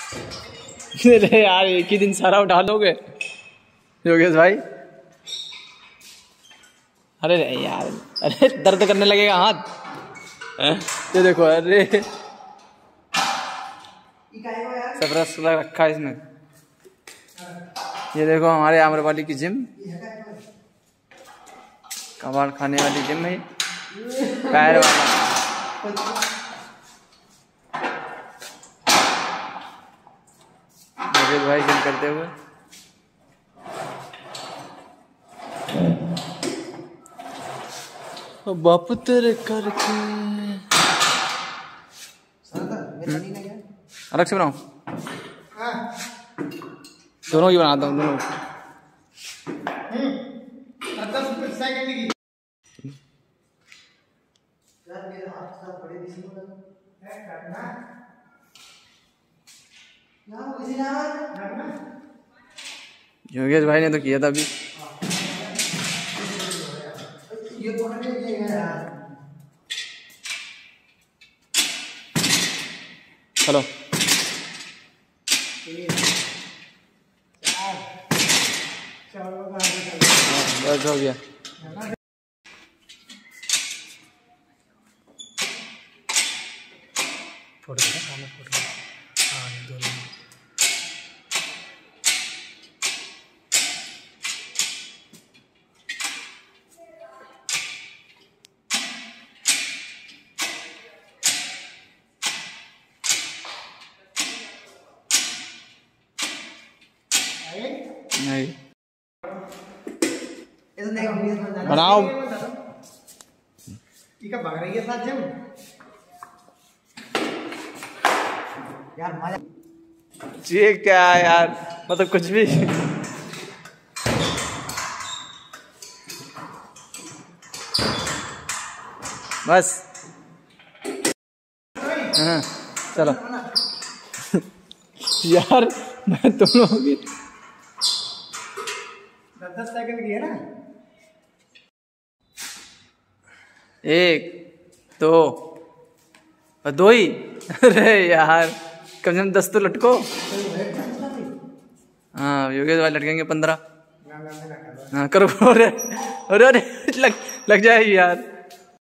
अरे यार एक ही दिन सारा उठा लोगे योगेश भाई। अरे नहीं यार, अरे दर्द करने लगेगा हाथ। ये देखो, अरे सब रस रखा है इसमें। ये देखो हमारे आम्रपाली की जिम, कबाड़ खाने वाली जिम है, पैर वाला। योगेश भाई जिम करते हुए। बापू तेरे करके अलग से बनाओ, दोनों की बनाता हूँ, दोनों। योगेश भाई ने तो किया था अभी। चलो बस हो गया। फोटो फोटो दोनों। नहीं बनाओ। भाग रही है साथ जिम यार, मजा। ये क्या है यार, मतलब कुछ भी। बस हाँ चलो। यार मैं तुम लोगों की 10 सेकंड की है ना। 1 2 2 ही। अरे यार कम से कम 10 तो लटको। हाँ योगेश भाई लटकेंगे 15। हाँ करो। अरे अरे लग जाएगी यार।